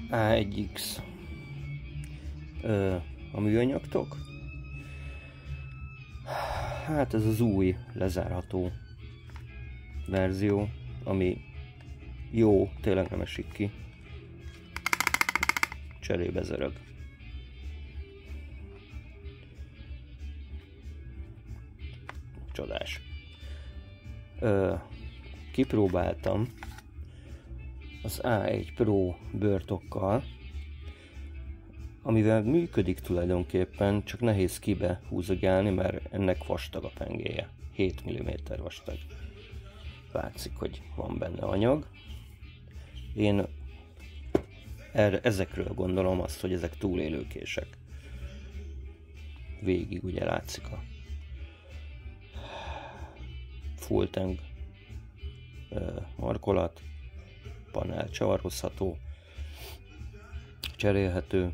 A1X a műanyagtok. Hát ez az új lezárható verzió, ami jó, tényleg nem esik ki. Cserébe zörög. Csodás. Kipróbáltam az A1 Pro bőrtokkal, amivel működik tulajdonképpen, csak nehéz kibe húzogálni, mert ennek vastag a pengéje. 7 mm vastag. Látszik, hogy van benne anyag. Én ezekről gondolom azt, hogy ezek túlélőkések. Végig ugye látszik a full tank markolat, panel csavarozható, cserélhető.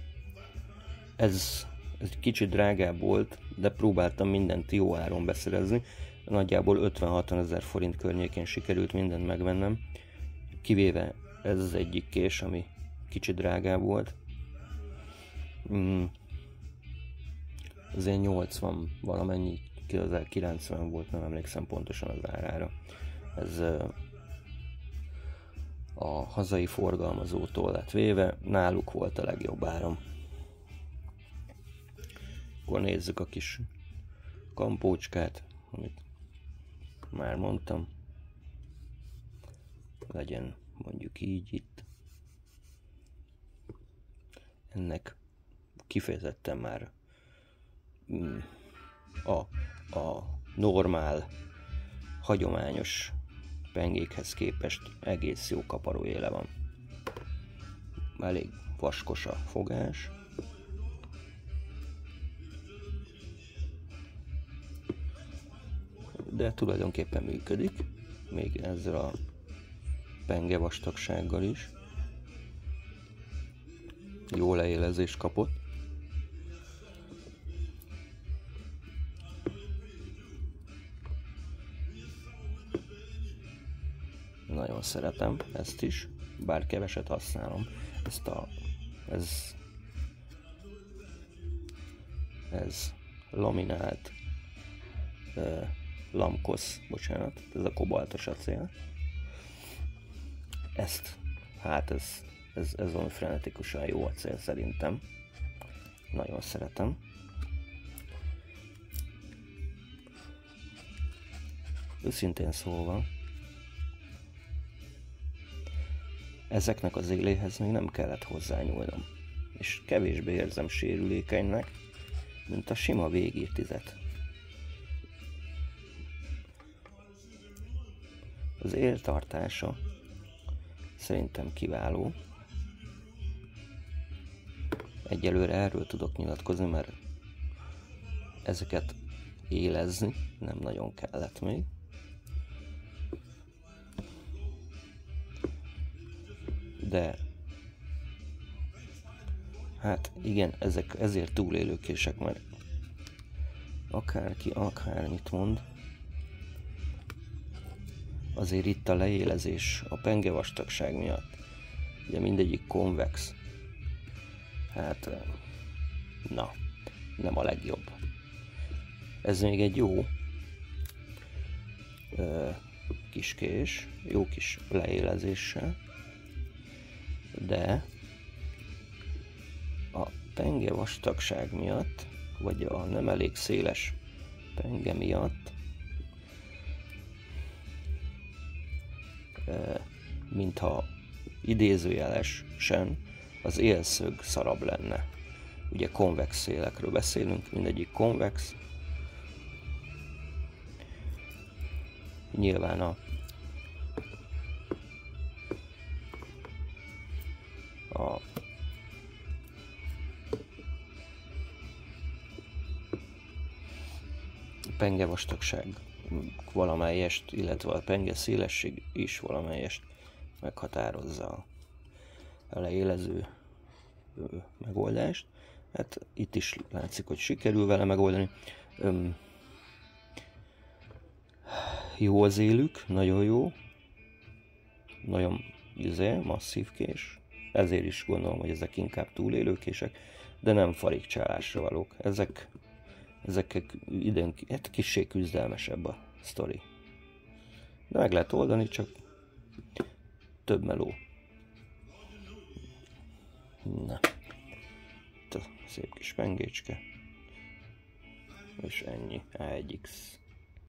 Ez kicsit drágább volt, de próbáltam mindent jó áron beszerezni. Nagyjából 50-60 000 forint környékén sikerült mindent megvennem, kivéve ez az egyik kés, ami kicsit drágább volt. Azért 80 valamennyi, 90 volt, nem emlékszem pontosan az árára. Ez a hazai forgalmazótól lett véve, náluk volt a legjobb áram. Akkor nézzük a kis kampócskát, amit már mondtam. Legyen mondjuk így itt. Ennek kifejezetten már a normál, hagyományos pengékhez képest egész jó kaparó éle van. Elég vaskos a fogás. De tulajdonképpen működik, még ezzel a penge vastagsággal is. Jó leélezést kapott. Nagyon szeretem ezt is, bár keveset használom. Ez laminált lamkosz, bocsánat, ez a kobaltos acél. Ez valami frenetikusan jó acél szerintem. Nagyon szeretem. Őszintén szólva, ezeknek az éléhez még nem kellett hozzányúlnom, és kevésbé érzem sérülékenynek, mint a sima végírtizet. Az éltartása szerintem kiváló. Egyelőre erről tudok nyilatkozni, mert ezeket élezni nem nagyon kellett még. De hát igen, ezek ezért túlélőkések, mert akárki akármit mond, azért itt a leélezés a penge vastagság miatt, ugye mindegyik konvex, hát na, nem a legjobb. Ez még egy jó kis kés, jó kis leélezéssel, de a penge vastagság miatt, vagy a nem elég széles penge miatt, mintha idézőjelesen az élszög szarabb lenne. Ugye konvex szélekről beszélünk, mindegyik konvex. Nyilván a penge vastagság valamelyest, illetve a penge szélesség is valamelyest meghatározza a leélező megoldást. Hát itt is látszik, hogy sikerül vele megoldani. Jó az élük, nagyon jó. Nagyon masszív kés. ezért is gondolom, hogy ezek inkább túlélőkések, de nem farigcsálásra valók. Ezek időnként kissé küzdelmesebb a sztori. De meg lehet oldani, csak több meló. Na, itt a szép kis pengécske. És ennyi. A1X.